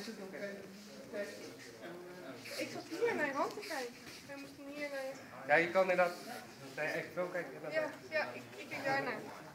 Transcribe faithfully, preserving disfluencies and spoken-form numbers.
ze doen. Ik zat hier naar je hand te kijken. Wij moesten hier naar je... Ja, je kan inderdaad naar je eigen film kijken. Ja, ja, ik, ik kijk daarnaar.